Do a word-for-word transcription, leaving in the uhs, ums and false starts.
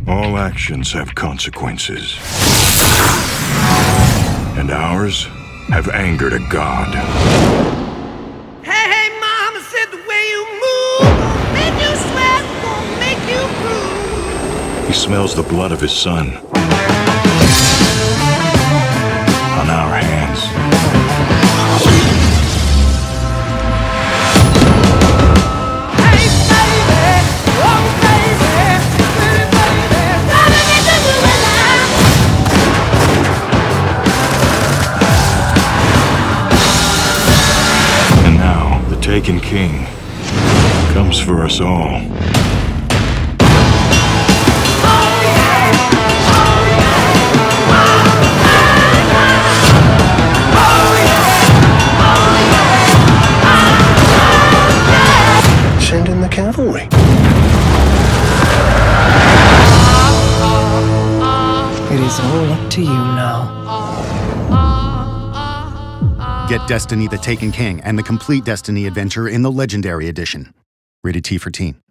All actions have consequences. And ours have angered a god. Hey, hey, mama said the way you move won't make you sweat, won't make you groove. He smells the blood of his son on our hands. Hey, baby, oh, baby, pretty baby, gotta get to you now. And now, the Taken King comes for us all. Send in the cavalry. It is all up to you now. Get Destiny the Taken King and the complete Destiny adventure in the Legendary Edition. Rated T for Teen.